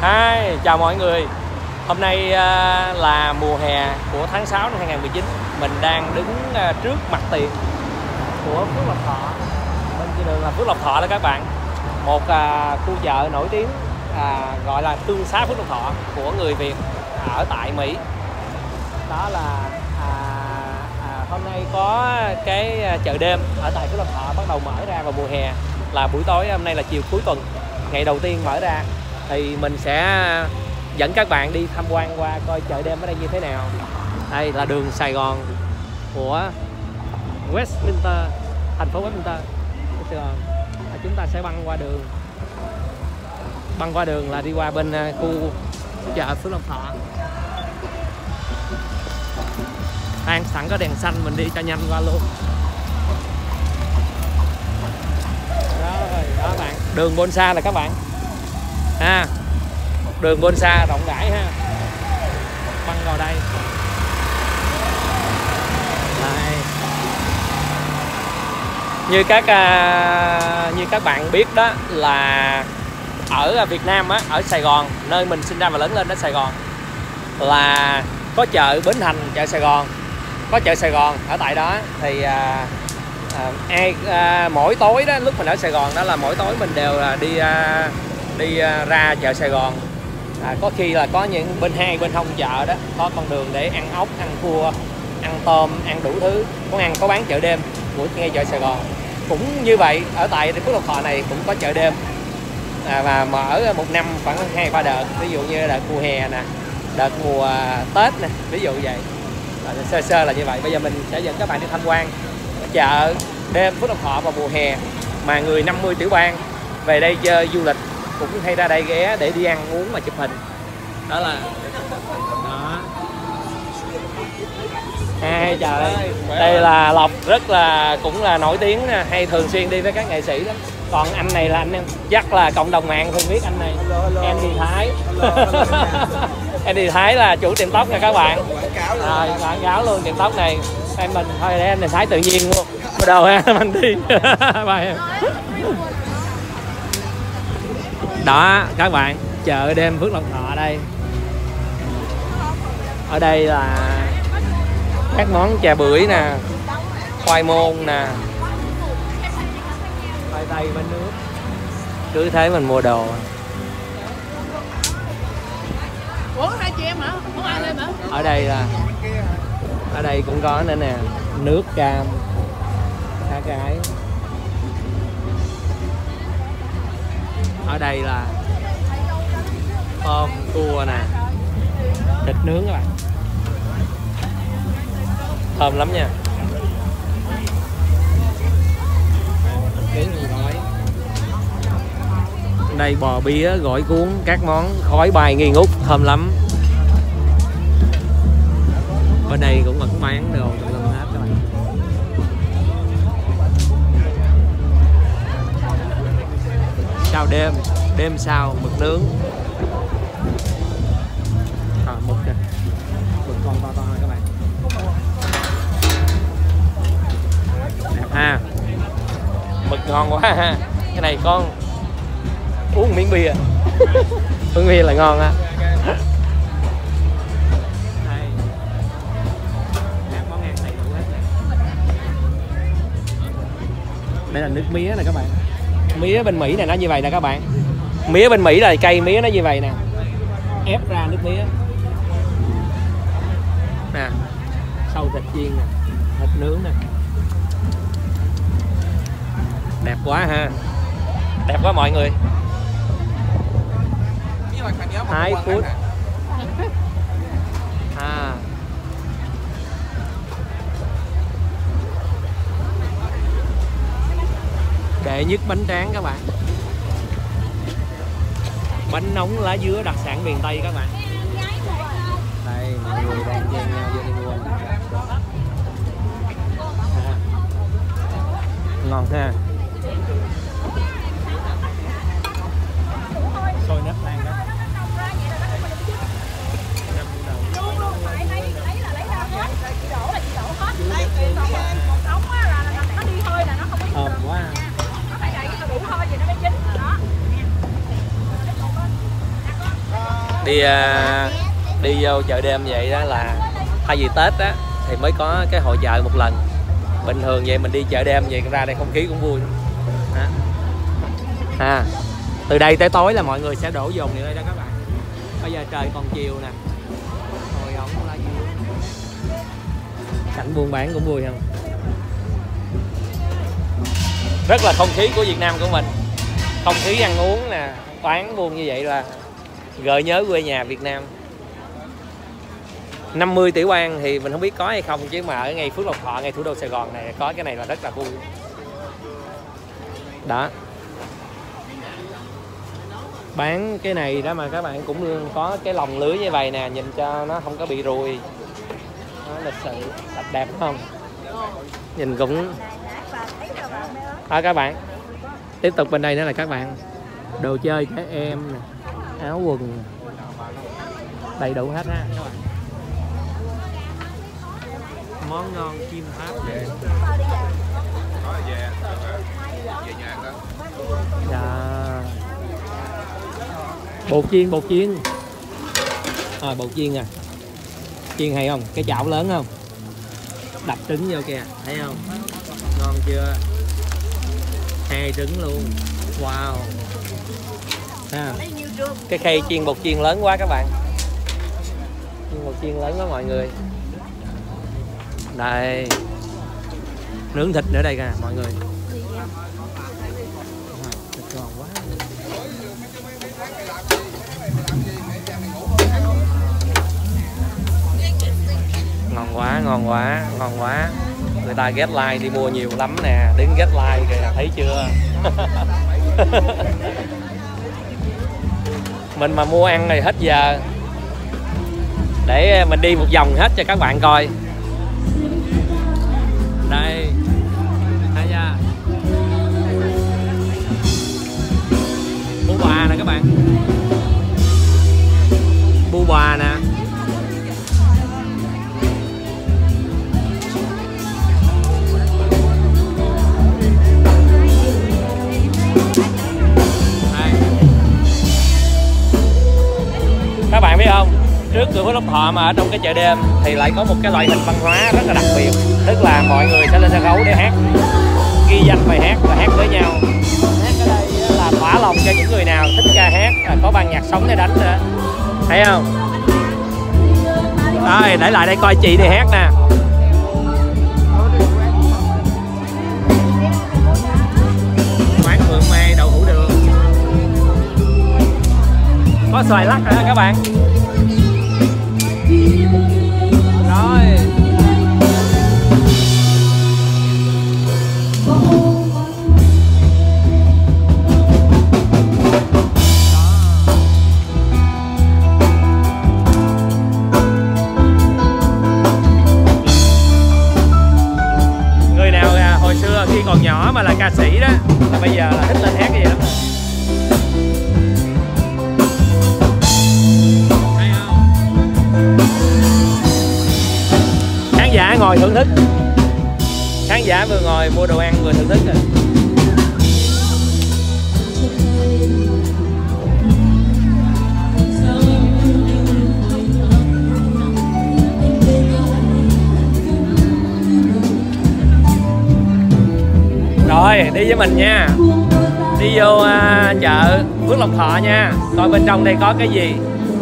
Hi, chào mọi người. Hôm nay là mùa hè của tháng 6 năm 2019. Mình đang đứng trước mặt tiền của Phước Lộc Thọ. Bên kia đường là Phước Lộc Thọ đó các bạn. Một khu chợ nổi tiếng gọi là Thương xá Phước Lộc Thọ của người Việt ở tại Mỹ. Đó là hôm nay có cái chợ đêm ở tại Phước Lộc Thọ bắt đầu mở ra vào mùa hè, là buổi tối. Hôm nay là chiều cuối tuần, ngày đầu tiên mở ra, thì mình sẽ dẫn các bạn đi tham quan qua coi chợ đêm ở đây như thế nào. Đây là đường Sài Gòn của Westminster, thành phố Westminster, Sài Gòn. Chúng ta sẽ băng qua đường là đi qua bên khu chợ Phước Lộc Thọ. Sẵn có đèn xanh mình đi cho nhanh qua luôn. Rồi, đó bạn, đường Bonsa là các bạn. Đường Bonsa rộng rãi ha. Băng vào đây. Đây. Như các bạn biết đó, là ở Việt Nam á, ở Sài Gòn, nơi mình sinh ra và lớn lên ở Sài Gòn, là có chợ Bến Thành, chợ Sài Gòn, có chợ Sài Gòn ở tại đó. Thì mỗi tối đó, lúc mình ở Sài Gòn đó, là mỗi tối mình đều là đi ra chợ Sài Gòn. Có khi là có những bên hông chợ đó có con đường để ăn ốc, ăn cua, ăn tôm, ăn đủ thứ, có bán chợ đêm của ngay chợ Sài Gòn. Cũng như vậy, ở tại Phước Lộc Thọ này cũng có chợ đêm, và mở một năm khoảng 2-3 đợt, ví dụ như đợt mùa hè nè, đợt mùa Tết nè, ví dụ vậy. Sơ là như vậy. Bây giờ mình sẽ dẫn các bạn đi tham quan chợ đêm Phước Lộc Thọ vào mùa hè, mà người 50 tiểu bang về đây chơi du lịch cũng hay ra đây ghé để đi ăn uống và chụp hình. Đó là đó. Trời, đây là Lộc, rất là cũng là nổi tiếng, hay thường xuyên đi với các nghệ sĩ lắm. Còn anh này là anh em chắc là cộng đồng mạng thường biết anh này. Andy Thái. Andy Thái là chủ tiệm tóc nha các bạn. Rồi, quảng cáo luôn tiệm tóc này. Em mình thôi để anh Thái tự nhiên luôn. Bắt đầu ha, mình đi. Bye em. Đó các bạn, chợ đêm Phước Lộc Thọ đây. Ở đây là các món chè bưởi nè, khoai môn nè, khoai tây bánh nước. Cứ thế mình mua đồ. Ủa, hai chị em hả? Không ai lên hả? Ở đây cũng có nữa nè, nước cam, cá cái. Ở đây là tôm, cua nè, thịt nướng các bạn, thơm lắm nha. Nướng gói. Đây bò bía, gỏi cuốn, các món khói bay nghi ngút, thơm lắm. Bên đây cũng vẫn bán đồ tùm lum hết các bạn. Sao đêm sao mực nướng. Mực kìa, mực con to các bạn. Đẹp ha, mực ngon quá ha. Cái này con uống miếng bia. Uống bia là ngon á. Đây là nước mía nè các bạn. Mía bên Mỹ này nó như vậy nè các bạn. Mía bên Mỹ là cây mía nó như vậy nè, ép ra nước mía nè, sâu thịt chiên nè, thịt nướng nè. Đẹp quá ha, đẹp quá mọi người. Thái Food. Đệ nhất bánh tráng các bạn. Bánh nóng lá dứa đặc sản miền Tây các bạn. Đây mọi người đang chen nhau vô đi mua. Ngon ha. Sôi nếp lan đó. Thơm quá. đi vô chợ đêm vậy đó là thay vì Tết á thì mới có cái hội chợ một lần. Bình thường vậy mình đi chợ đêm vậy ra đây không khí cũng vui. Từ đây tới tối là mọi người sẽ đổ dồn về đây đó các bạn. Bây giờ trời còn chiều nè. Hồi ổng là vui. Cảnh buôn bán cũng vui không? Rất là không khí của Việt Nam của mình. Không khí ăn uống nè, quán buôn như vậy là gợi nhớ quê nhà Việt Nam. 50 tiểu bang thì mình không biết có hay không, chứ mà ở ngay Phước Lộc Thọ, ngay thủ đô Sài Gòn này có cái này là rất là vui. Đó. Bán cái này đó mà các bạn cũng có cái lồng lưới như vậy nè, nhìn cho nó không có bị ruồi. Nó lịch sự, sạch đẹp không? Nhìn cũng... các bạn. Tiếp tục bên đây nữa là các bạn. Đồ chơi trẻ em nè, áo quần đầy đủ hết ha các bạn. Món ngon chim tháp về. Dạ. Bột chiên. Bột chiên à. Chiên hay không? Cái chảo lớn không? Đập trứng vô kìa, thấy không? Ngon chưa? 2 trứng luôn. Wow. Cái khay chiên bột chiên lớn quá các bạn. Chiên bột chiên lớn quá mọi người. Đây. Nướng thịt nữa đây kìa mọi người. Thịt ngon quá. Ngon quá. Người ta get like đi mua nhiều lắm nè, đứng get like kìa, thấy chưa? Mình mà mua ăn thì hết giờ. Để mình đi một vòng hết cho các bạn coi. Đây. Thấy chưa? Bu bò nè các bạn. Bu bò nè. Các bạn biết không, trước cửa Phước Lộc Thọ mà ở trong cái chợ đêm thì lại có một cái loại hình văn hóa rất là đặc biệt. Tức là mọi người sẽ lên sân khấu để hát, ghi danh bài hát và hát với nhau. Hát ở đây là thỏa lòng cho những người nào thích ca hát, có ban nhạc sống để đánh nữa. Thấy không? Rồi, để lại đây coi chị đi hát nè. Quán Phượng Mai đậu hũ đường. Có xoài lắc nữa các bạn. Rồi. Người nào hồi xưa khi còn nhỏ mà là ca sĩ đó, là bây giờ là thích lên hát cái gì lắm. Khán giả ngồi thưởng thức. Khán giả vừa ngồi mua đồ ăn vừa thưởng thức rồi. Rồi, đi với mình nha. Đi vô chợ Phước Lộc Thọ nha. Coi bên trong đây có cái gì.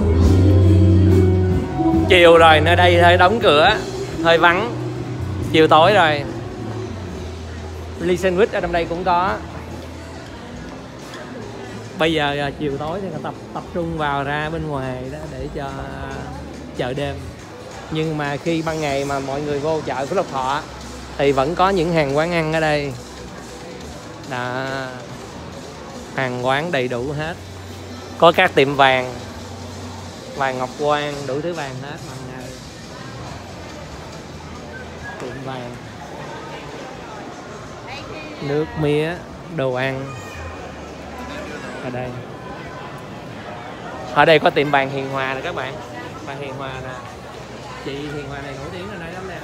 Chiều rồi, nơi đây hơi đóng cửa, hơi vắng. Chiều tối rồi. Ly sandwich ở trong đây cũng có. Bây giờ chiều tối thì tập trung vào ra bên ngoài đó để cho chợ đêm. Nhưng mà khi ban ngày mà mọi người vô chợ Phước Lộc Thọ thì vẫn có những hàng quán ăn ở đây. Đó. Hàng quán đầy đủ hết. Có các tiệm vàng, vàng ngọc quan, đủ thứ vàng hết mọi người. Tiệm vàng, nước mía, đồ ăn ở đây. Ở đây có tiệm vàng Hiền Hòa nè các bạn. Vàng Hiền Hòa nè. Chị Hiền Hòa này nổi tiếng ở đây lắm nè.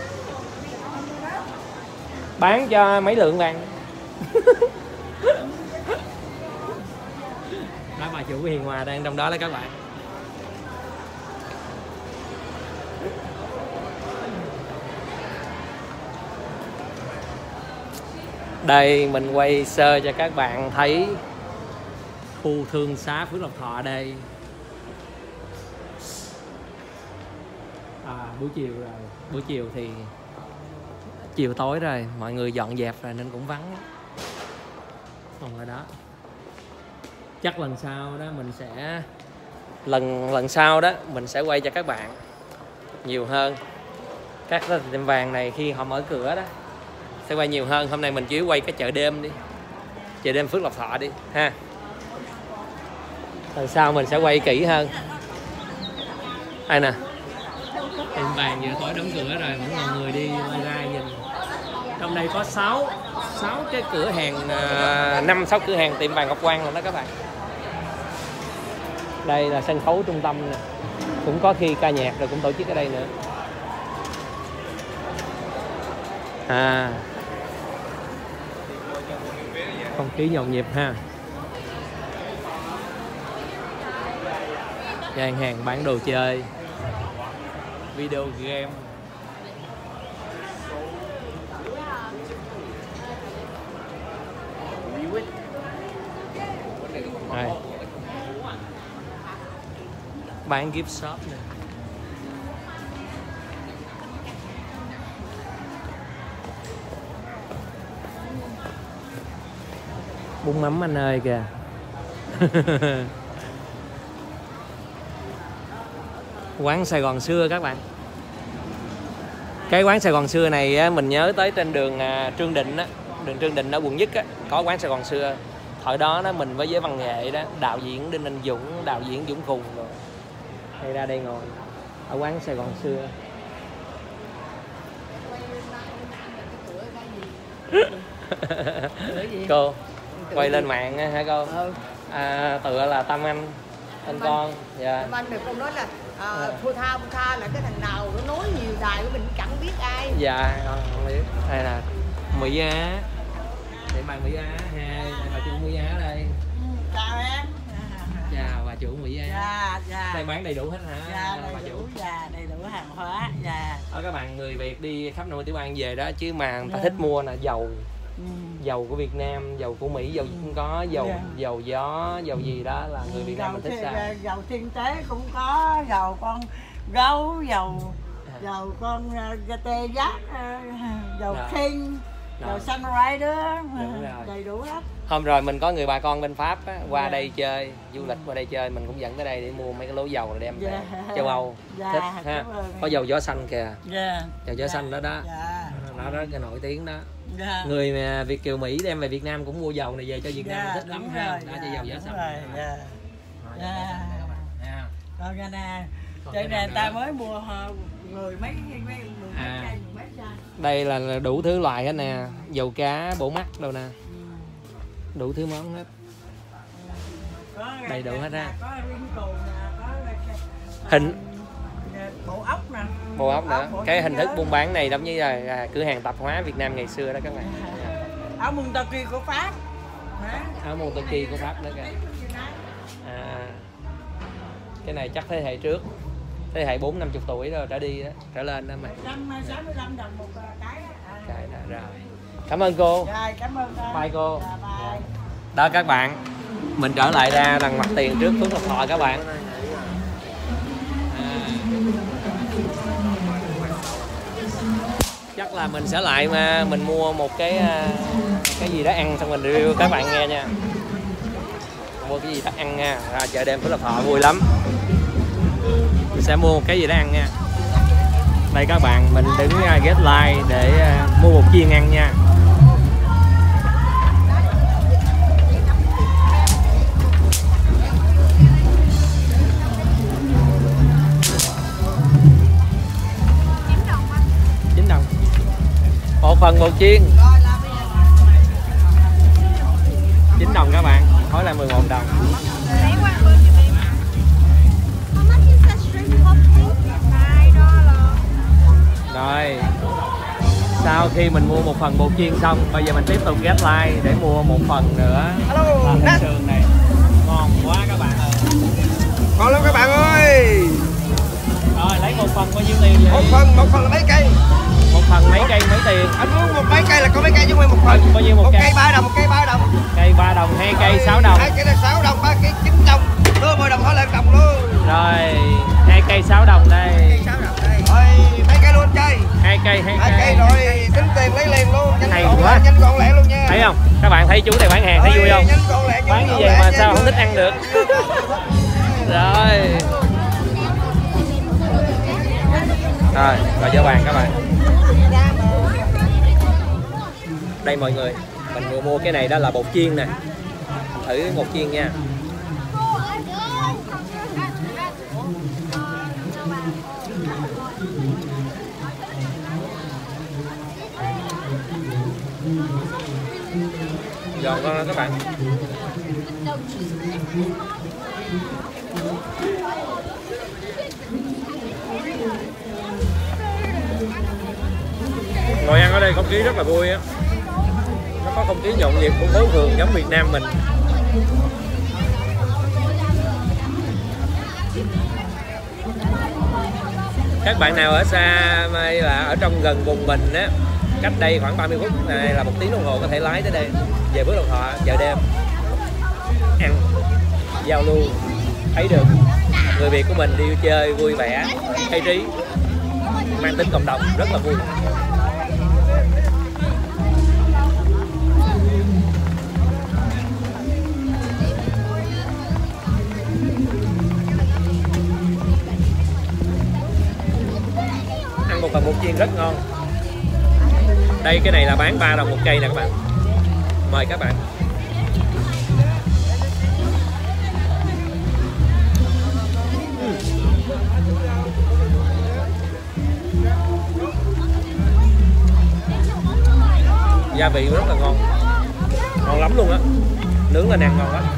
Bán cho mấy lượng vàng. Đó, bà chủ Hiền Hòa đang trong đó đấy các bạn. Đây mình quay sơ cho các bạn thấy khu thương xá Phước Lộc Thọ đây. Buổi chiều rồi, buổi chiều thì chiều tối rồi, mọi người dọn dẹp rồi nên cũng vắng. Còn ở đó chắc lần sau đó mình sẽ lần sau đó mình sẽ quay cho các bạn nhiều hơn. Các tiệm vàng này khi họ mở cửa đó sẽ quay nhiều hơn. Hôm nay mình chỉ quay cái chợ đêm đi, chợ đêm Phước Lộc Thọ đi ha. Lần sau mình sẽ quay kỹ hơn. Đây nè, tiệm vàng vừa tối đóng cửa rồi, vẫn còn người đi lai rai nhìn. Trong đây có 6 cái cửa hàng, 5-6 cửa hàng tiệm vàng Ngọc Quang rồi đó các bạn. Đây là sân khấu trung tâm nè, cũng có khi ca nhạc rồi cũng tổ chức ở đây nữa. Không khí nhộn nhịp ha. Gian hàng bán đồ chơi, video game. Đây. Bán gift shop nè. Bún mắm anh ơi kìa. Quán Sài Gòn xưa các bạn. Cái quán Sài Gòn xưa này á, mình nhớ tới trên đường Trương Định á, đường Trương Định ở quận Nhất á, có quán Sài Gòn xưa. Thời đó đó mình với giới văn nghệ đó, đạo diễn Đinh Anh Dũng, đạo diễn Dũng Khùng rồi hay ra đây ngồi ở quán Sài Gòn xưa. Cô quay lên mạng hả cô? Tựa là Tâm Anh, tên con. Dạ. Tâm Anh được con nói là Thua Tha là cái thằng nào nó nói nhiều đài của mình chẳng biết ai. Dạ không biết. Đây là Mỹ Á, để bạn Mỹ Á ha, đây bà chủ Mỹ Á đây. Chào em. Chào bà chủ Mỹ Á. Dạ. Đây bán đầy đủ hết hả? Dạ, đầy đủ, dạ, đầy đủ hàng hóa. Dạ. Các bạn người Việt đi khắp nơi tiểu bang về đó chứ mà người ta thích mua là dầu. Dầu của Việt Nam, dầu của Mỹ, dầu cũng có, dầu dầu gió, dầu gì đó là người Việt Nam mình thích sao? Dầu thiên tế cũng có, dầu con gấu, dầu con tê giác, dầu King, dầu Sunrider, đầy đủ hết. Hôm rồi mình có người bà con bên Pháp á, qua đây chơi, du lịch qua đây chơi, mình cũng dẫn tới đây để mua mấy cái lố dầu rồi đem về châu Âu. Thích ha. Có dầu gió xanh kìa. Dầu gió xanh đó đó. Nó rất là nổi tiếng đó. Người mà Việt kiều Mỹ đem về Việt Nam cũng mua dầu này về cho Việt Nam, thích lắm ha. Đó cho dầu gió xanh. Còn nè, đây nè, ta mới mua người mấy đây là đủ thứ loại hết nè, dầu cá, bổ mắt đâu nè, đủ thứ món hết, đầy đủ hết ra. Hình bộ ốc nữa. Cái hình thức buôn bán này giống như là cửa hàng tạp hóa Việt Nam ngày xưa đó các bạn. Áo Montucky của Pháp. Áo Montucky của Pháp nữa kìa. Cái này chắc thế hệ trước, thế hệ 4-50 tuổi rồi trở đi đó, trở lên đó mà. 165 đồng một cái. Rồi. Cảm ơn cô. Rồi, cảm ơn cô. Bye cô. Đó các bạn, mình trở lại ra lần mặt tiền trước Phước Lộc Thọ các bạn. Chắc là mình sẽ lại mà mình mua một cái gì đó ăn xong mình review các bạn nghe nha. Mua cái gì đó ăn nha, ra chợ đêm Phước Lộc Thọ vui lắm. Mình sẽ mua một cái gì đó ăn nha. Đây các bạn, mình đứng get line để mua một chiên ăn nha. Một phần một chiên 9 đồng các bạn, hỏi là 11 đồng. Rồi sau khi mình mua một phần bột chiên xong, bây giờ mình tiếp tục ghé like để mua một phần nữa. Là sườn này ngon quá các bạn ơi, ngon lắm các bạn ơi. Rồi lấy một phần bao nhiêu tiền vậy? Một phần là mấy cây? Một phần mấy cây mấy tiền? Anh muốn một mấy cây là có mấy cây chứ không phải một phần. Bao nhiêu một cây? quá. Nhanh gọn lẹ luôn nha. Thấy không? Các bạn thấy chú này bán hàng thấy vui không? Bán như vậy mà sao không thích ăn được. Rồi. Rồi, vào vô bàn các bạn. Đây mọi người, mình vừa mua cái này đó là bột chiên nè. Thử bột chiên nha. Giòn con các bạn. Ngồi ăn ở đây không khí rất là vui á. Nó có không khí nhộn nhịp của phố phường giống Việt Nam mình. Các bạn nào ở xa hay là ở trong gần vùng mình á, cách đây khoảng 30 phút này là 1 tiếng đồng hồ có thể lái tới đây về Phước Lộc Thọ chợ đêm ăn giao lưu, thấy được người Việt của mình đi chơi vui vẻ, hay trí, mang tính cộng đồng rất là vui. Ăn một phần bột chiên rất ngon. Đây cái này là bán 3 đồng một cây nè các bạn. Mời các bạn. Gia vị rất là ngon. Ngon lắm luôn á. Nướng lên ăn ngon lắm.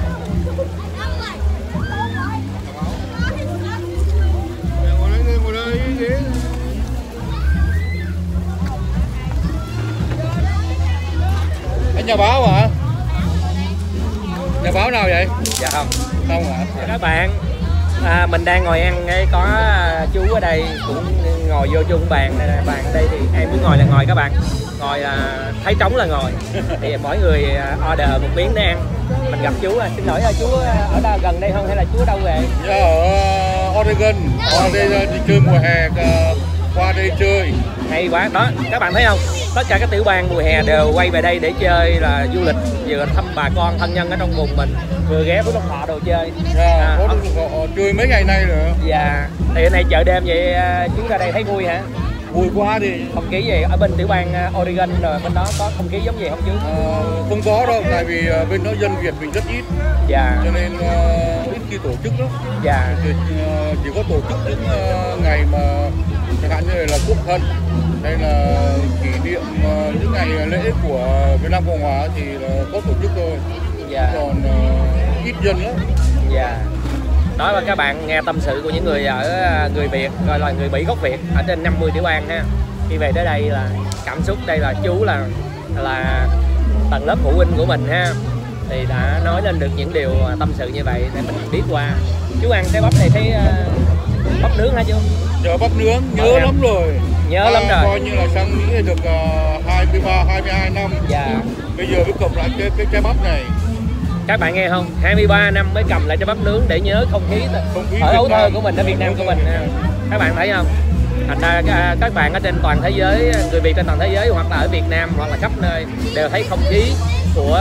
Nhà báo hả? Nhà báo nào vậy? Dạ không. Không hả? Các bạn, mình đang ngồi ăn, có chú ở đây cũng ngồi vô chung bàn này, bàn đây thì em muốn ngồi là ngồi các bạn, ngồi là thấy trống là ngồi. Thì mỗi người order một miếng để ăn. Mình gặp chú, xin lỗi chú ở đâu gần đây không hay là chú ở đâu về? Dạ ở Oregon, qua đây đi chơi mùa hè, qua đây chơi. Hay quá đó, các bạn thấy không? Tất cả các tiểu bang mùa hè đều quay về đây để chơi, là du lịch, vừa thăm bà con thân nhân ở trong vùng mình, vừa ghé Phước Lộc Thọ đồ chơi. Dạ, có chơi mấy ngày nay rồi. Dạ, thì hôm nay chợ đêm vậy chú ra đây thấy vui hả? Vui quá đi. Không khí gì ở bên tiểu bang Oregon rồi bên đó có không khí giống gì không chú? Không có đâu, tại vì bên đó dân Việt mình rất ít. Dạ. Cho nên ít khi tổ chức lắm. Dạ. Chỉ có tổ chức những ngày mà chẳng hạn như là quốc hận hay là kỷ niệm những ngày lễ của Việt Nam Cộng Hòa thì là có tổ chức thôi. Dạ. Còn ít dân lắm. Dạ. Đó là các bạn nghe tâm sự của những người ở người Việt, gọi là người Mỹ gốc Việt ở trên 50 tiểu bang ha. Khi về tới đây là cảm xúc, đây là chú là tầng lớp phụ huynh của mình ha, thì đã nói lên được những điều tâm sự như vậy để mình biết qua. Chú ăn cái bắp này thấy bắp nướng hả chú? Giờ bắp nướng nhớ lắm rồi. Nhớ lắm rồi. Coi như là sang Mỹ được 22 năm. Dạ. Bây giờ mới cầm lại cái bắp này. Các bạn nghe không? 23 năm mới cầm lại cho bắp nướng để nhớ không khí ở ấu thơ của mình, ở Việt Nam của mình. Các bạn thấy không? Thành ra các bạn ở trên toàn thế giới, người Việt trên toàn thế giới hoặc là ở Việt Nam hoặc là khắp nơi đều thấy không khí của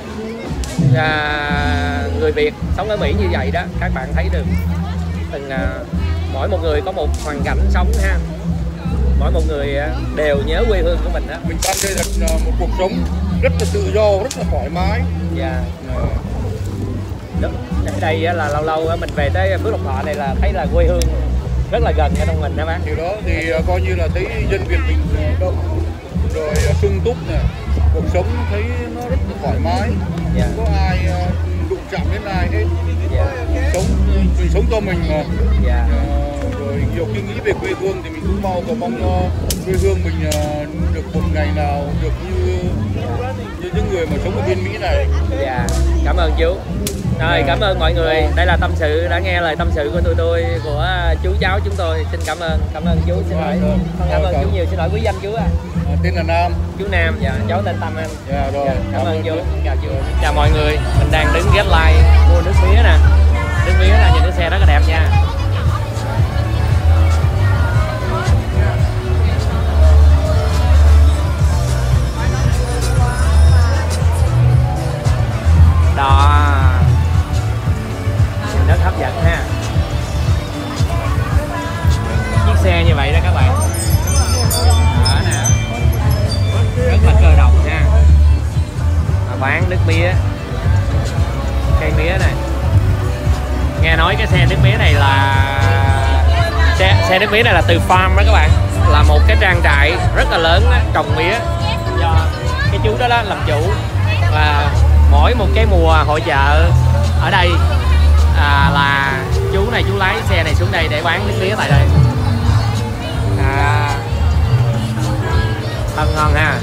người Việt sống ở Mỹ như vậy đó. Các bạn thấy được mỗi một người có một hoàn cảnh sống ha, mỗi một người đều nhớ quê hương của mình đó. Mình đang đây là một cuộc sống rất là tự do, rất là thoải mái. Dạ. Ở đây là lâu lâu mình về tới Phước Lộc Thọ này là thấy là quê hương rất là gần ở trong mình đó bác. Điều đó thì coi như là thấy dân Việt mình đông rồi, sung túc nè, cuộc sống thấy nó rất là thoải mái. Dạ. Không có ai đụng chạm đến ai hết. Dạ. Mình sống cho mình mà. Dạ. Rồi nhiều khi nghĩ về quê hương thì mình cũng mong quê hương mình được một ngày nào được như những người mà sống ở bên Mỹ này. Dạ, cảm ơn chú. Rồi, cảm ơn mọi người. Đây là tâm sự, đã nghe lời tâm sự của tôi của chú cháu chúng tôi. Xin cảm ơn chú, xin lỗi. Cảm ơn chú nhiều, xin lỗi quý danh chú. Tên là Nam. Chú Nam, dạ, cháu tên Tâm anh. Dạ rồi. Dạ, cảm ơn chú. Chào chú. Chào mọi người, mình đang đứng ghé like mua nước mía nè. Nước mía là những cái xe rất là đẹp nha. bán nước mía, cây mía này. Nghe nói cái xe nước mía này là xe nước mía này là từ farm đó các bạn, là một cái trang trại rất là lớn đó, trồng mía do cái chú đó, làm chủ. Và mỗi một cái mùa hội chợ ở đây là chú này chú lái xe này xuống đây để bán nước mía tại đây. Thơm ngon ha.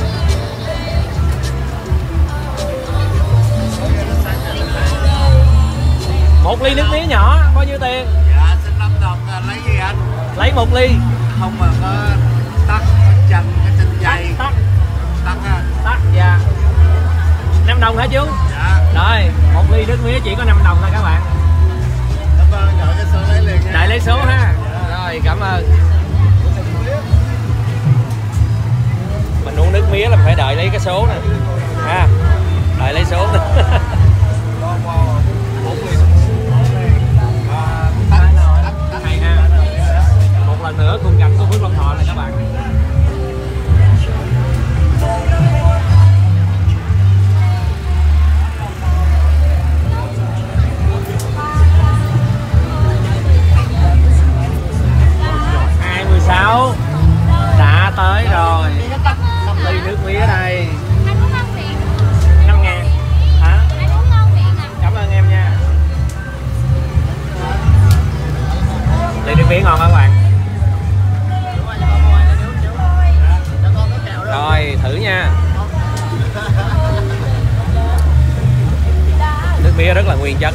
Một ly nước mía nhỏ bao nhiêu tiền? Dạ xin 5 đồng lấy gì anh? Lấy 1 ly. Không mà có tắt chân cái chân dây. Tắt Ha. tắt dạ. 5 đồng hả chú? Dạ. Rồi, 1 ly nước mía chỉ có 5 đồng thôi các bạn. Cảm ơn, gọi cái số lấy liền nha. Đợi lấy số ha. Rồi, cảm ơn. Mình uống nước mía là phải đợi lấy cái số nè. Ha. Đợi lấy số nè. Hay ha. Một lần nữa khung cảnh của Phước Long Thọ này các bạn. Đã tới rồi. Ly nước mía đây. 5.000. Hả? Cảm ơn em nha. Ly nước mía ngon hả các bạn? Rồi thử nha. Nước mía rất là nguyên chất.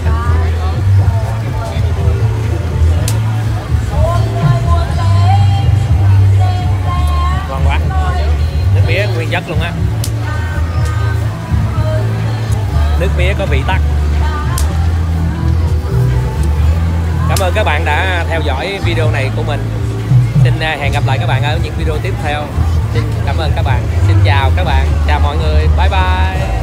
Ngon quá. Nước mía nguyên chất luôn á. Nước mía có vị tắc. Cảm ơn các bạn đã theo dõi video này của mình. Xin hẹn gặp lại các bạn ở những video tiếp theo. Xin cảm ơn các bạn. Xin chào các bạn. Chào mọi người. Bye bye.